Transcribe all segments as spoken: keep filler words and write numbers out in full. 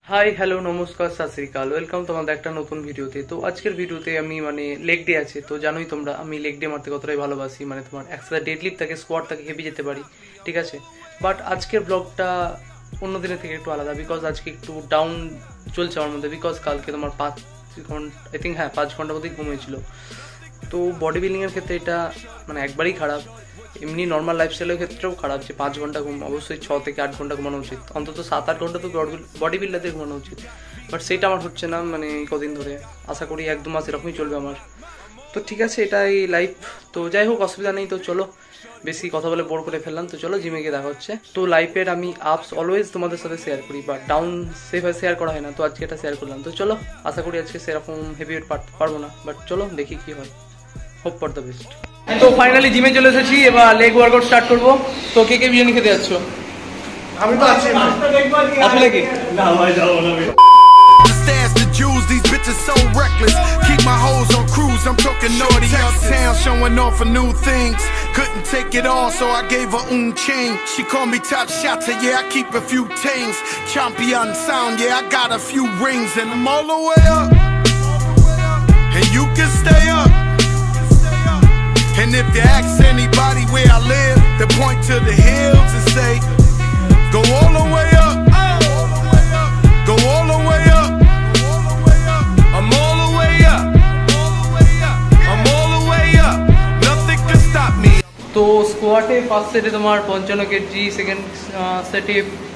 Hi hello নমস্কার সত শ্রী আকাল ওয়েলকাম তোমাদের একটা নতুন ভিডিওতে। তো আজকের ভিডিওতে আমি মানে লেগ ডে আছে, তো জানোই তোমরা আমি লেগ ডে মারতে কতটাই ভালোবাসি। মানে তোমার একসাথে ডেডলিফট থাকে, স্কোয়াড থাকে, হেভি যেতে পারি, ঠিক আছে। বাট আজকের ব্লগটা অন্য দিনের থেকে একটু আলাদা, বিকজ আজকে একটু ডাউন চলছে আমার মধ্যে। বিকজ কালকে তোমার পাঁচ ঘন্টা আই থিঙ্ক হ্যাঁ পাঁচ ঘন্টা মধ্যেই ঘুমিয়েছিল। তো বডি বিল্ডিংয়ের ক্ষেত্রে এটা মানে একবারই খারাপ, এমনি নর্মাল লাইফস্টাইলের ক্ষেত্রেও খারাপ যে পাঁচ ঘন্টা ঘুম, অবশ্যই ছ থেকে আট ঘন্টা ঘুমানো উচিত, অন্তত সাত আট ঘন্টা তো বডি বিল্ডারদের ঘুমানো উচিত। বাট সেটা আমার হচ্ছে না, মানে কদিন ধরে। আশা করি এক দু মাস এরকমই চলবে আমার। তো ঠিক আছে, এটাই লাইফ। তো যাই হোক, অসুবিধা নেই। তো চলো, বেশি কথা বলে বোর করে ফেললাম। তো চলো জিমে গিয়ে দেখা হচ্ছে। তো লাইফের আমি আপস অলওয়েজ তোমাদের সাথে শেয়ার করি, বাট ডাউন সেভাবে শেয়ার করা হয় না। তো আজকে এটা শেয়ার করলাম। তো চলো, আশা করি আজকে সেরকম হেভি ওয়েট পারবো না, বাট চলো দেখি কি হয়। Hope for the best. তো ফাইনালি জিমে চলে এসেছি, এবার লেগ ওয়ার্কআউট স্টার্ট করবো। তো কে কে বিরিয়ানি খেতে যাচ্ছ? আমি তো আছি আসলে কি না ভাই, যাবো না। Stash the jewels, these bitches so reckless. Keep my hoes on cruise, I'm talking naughty uptown, showing off for new things. Couldn't take it all, so I gave her un chain. She called me top shotter, yeah, I keep a few tings. Champion sound, yeah, I got a few rings. And I'm all the way up, and you can stay up. And if you ask anybody where I live, they point to the hills and say, go all the way up, go all the way up. I'm all the way up, I'm all the way up. Nothing can stop me. তো স্কোয়াটে first সেটে তোমার পঞ্চান্ন KG, second সেটে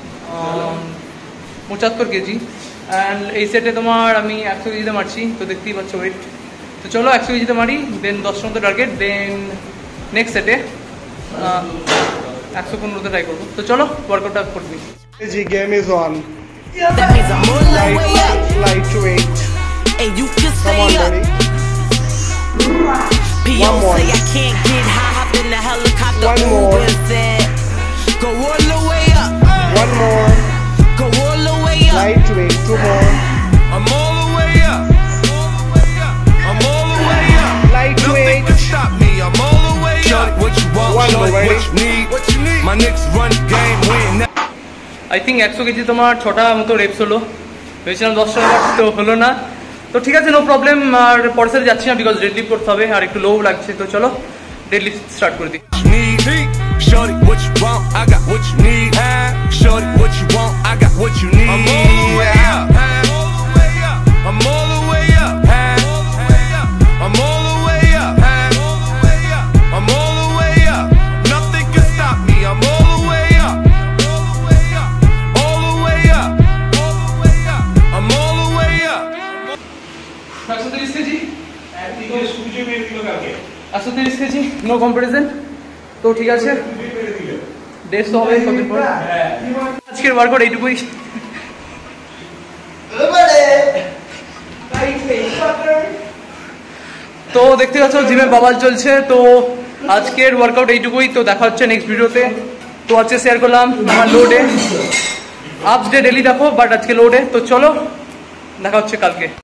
পঁচাত্তর KG, and এই সেটে তোমার আমি একশো কেজিতে মারছি। তো দেখতেই পাচ্ছ ওয়েট। তো চলো একশো কেজিতে মারি, দেন দশটার মতো টার্গেট, দেন নেক্সট সেটে একশো পনেরোতে ট্রাই করবো। তো চলো ওয়ার্কআউটটা করবি। The game is on. Light to eight and you can stay up. P O say I can't get high, hop in the helicopter. One more. Go all the way up. One more. Go all the way up. Light to eight. Two more. I'm all the way up, I'm all the way up. Light to Nothing eight. can stop me, I'm all the way up. What you want, One more, what ready? you need, what you need. My next run game win. I think একশো KG তোমার ছটা মতো reps হলো, ভেবেছিলাম দশটা, তো হলো না। তো ঠিক আছে, নো প্রবলেম। আর পরের সাথে যাচ্ছি না, বিকজ ডেডলিফট করতে হবে আর একটু লো লাগছে। তো চলো ডেডলিফট স্টার্ট করে দিই। Need shorty, what you want? I got what you need. Shorty, what you want? I got what you need. I'm all the way up, I'm all the way up, I'm all the way up, I'm all the way up. Nothing can stop me. I'm all the way up, all the way up, I'm all the way up. একশো তিরিশ KG, একশো তিরিশ KG, no comparison. তো ঠিক আছে, ডেস্ট তো হবে কতদিন পর। আজকের ওয়ার্কআউট এইটুকুই। তো দেখতে পাচ্ছ জিমে বাবাল চলছে। তো আজকের ওয়ার্কআউট এইটুকুই। তো দেখা হচ্ছে নেক্সট ভিডিওতে। তো আজকে শেয়ার করলাম আমার low day. Ups day daily দেখো, বাট আজকে লো ডে। তো চলো দেখা হচ্ছে কালকে।